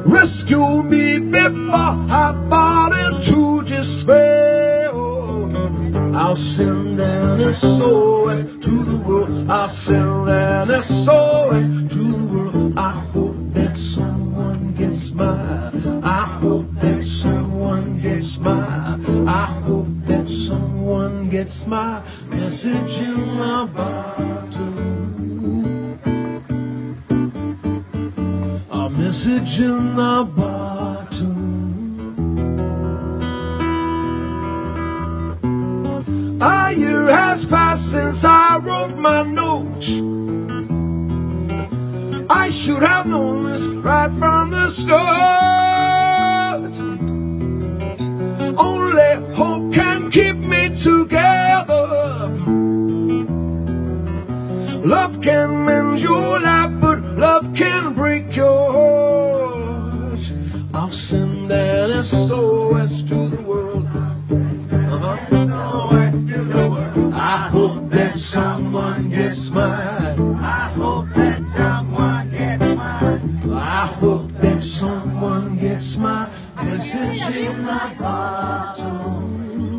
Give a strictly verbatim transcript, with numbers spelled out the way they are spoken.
Rescue me before I fall into despair. I'll send an S O S to the world. I'll send an S O S to the world. I hope that someone gets my, I hope that someone gets my, I hope that someone gets my message in the bottle. A message in the bottle. A year has passed since I wrote my note. I should have known this right from the start. Only hope can keep me together. Love can mend your life, but love can break your heart. I'll send an S O S to the world. Uh-huh. I hope that someone gets mine. I hope that someone gets mine. I hope that someone gets my message in my bottle.